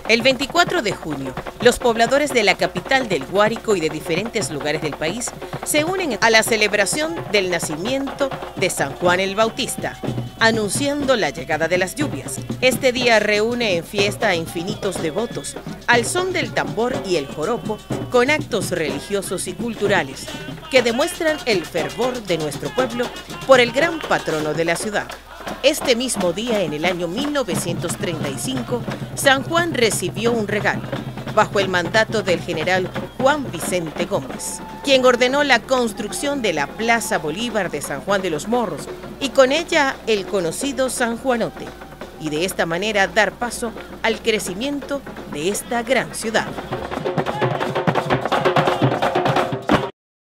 El 24 de junio, los pobladores de la capital del Guárico y de diferentes lugares del país se unen a la celebración del nacimiento de San Juan el Bautista, anunciando la llegada de las lluvias. Este día reúne en fiesta a infinitos devotos, al son del tambor y el joropo, con actos religiosos y culturales que demuestran el fervor de nuestro pueblo por el gran patrono de la ciudad. Este mismo día, en el año 1935, San Juan recibió un regalo, bajo el mandato del general Juan Vicente Gómez, quien ordenó la construcción de la Plaza Bolívar de San Juan de los Morros y con ella el conocido San Juanote, y de esta manera dar paso al crecimiento de esta gran ciudad.